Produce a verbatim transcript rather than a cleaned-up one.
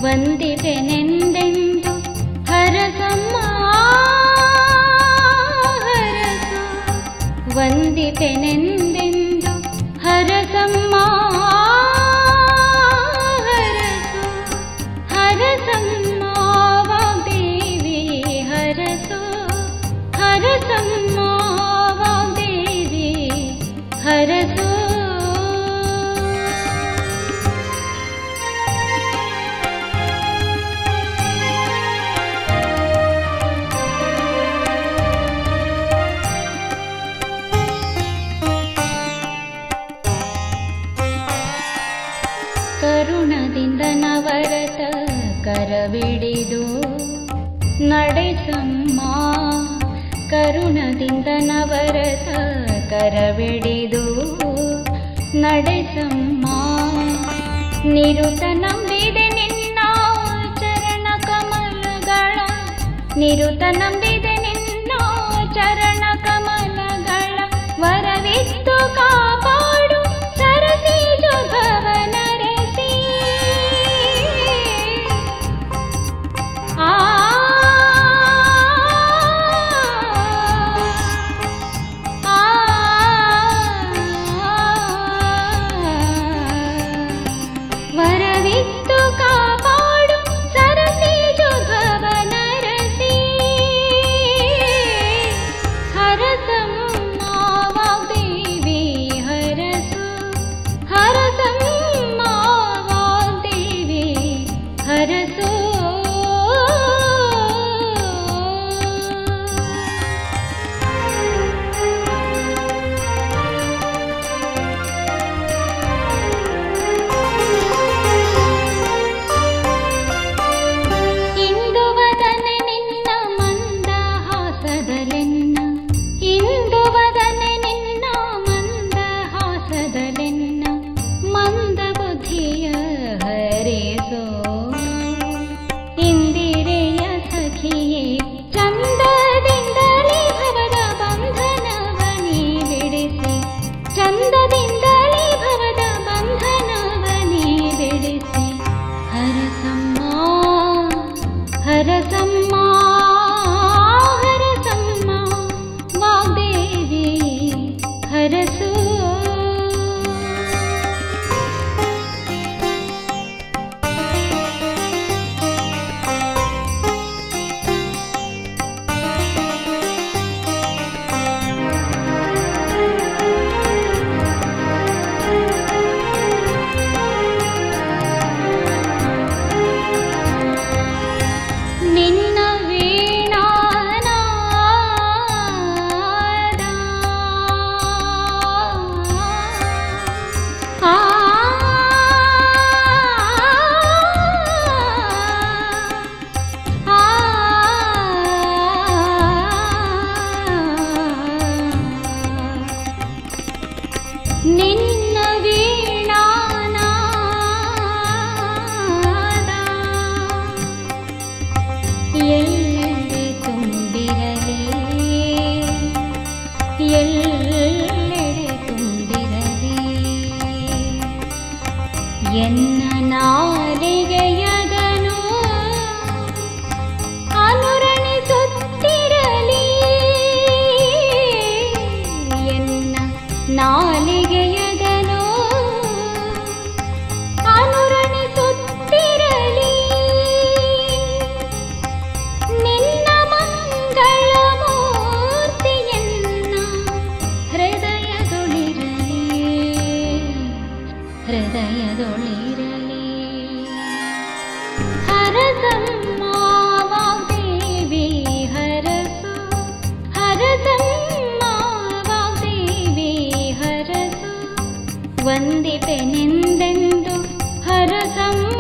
ವಂದಿಪೆನೆಂದೆಂದು ಹರಸಮ್ಮ ಹರಸು ವಂದಿಪೆನೆಂದೆಂದು ಹರಸಮ್ಮ ಹರಸು ಹರಸಮ್ಮ ವಾಗ್ದೇವಿ ಹರಸು ಹರಸಮ್ಮ ವಾಗ್ದೇವಿ ಹರಸು ಕರುಣದಿಂದ ನವರತ ಕರವಿಡಿದು ನಡೆಸಮ್ಮ ಕರುಣದಿಂದ ನವರತ ಕರವಿಡಿದು ನಡೆಸಮ್ಮ ನಿರುತ ನಂಬಿದೆ ನಿನ್ನ ಚರಣ ಕಮಲಗಳ ನಿರುತ ನಂಬಿದೆ ನಿನ್ನ ಚರಣ ಕಮಲಗಳ ವರವಿತ್ತು ಕಾಪಾಡು ಸರಸಿ ಜುಗವನ ವರವಿತ್ತು ಕಾಪಾಡು ಸರಸಿ ಜುಗವನರಸಿ ಹರಸಮ್ಮ ವಾಗ್ದೇವಿ ಹರಸು ಹರಸಮ್ಮ ವಾಗ್ದೇವಿ ಹರಸು ಹರಸಮ್ಮ ಹರಸಮ್ಮ ವಾಗ್ದೇವಿ ಹರಸು ನಿನ್ನ ವೀಣಾನಾದ ಆ ಆ ನಿನ್ನ ವೀಣಾನಾದ ಎಲ್ಲೆಡೆ ತುಂಬಿರಲಿ ಎಲ್ಲೆಡೆ ತುಂಬಿರಲಿ ಎನ್ನ ನಾಲಿಗೆಯದನು ಅನುರಣಿಸುತ್ತಿರಲಿ ಎನ್ನ ನಾಲಿಗೆಯದನು ಅನುರಣಿಸುತ್ತಿರಲಿ ನಿನ್ನ ಮಂಗಳ ಮೂರ್ತಿಯನ್ನ ಹೃದಯದೊಳಿರಲಿ ಹೃದಯದೊಳಿರಲಿ ಹರಸಮ್ಮ ವಾಗ್ದೇವಿ ಹರಸು ಹರಸಮ್ಮ ವಾಗ್ದೇವಿ ಹರಸು ವಂದಿಪೆನೆಂದೆಂದು ಹರಸಮ್ಮ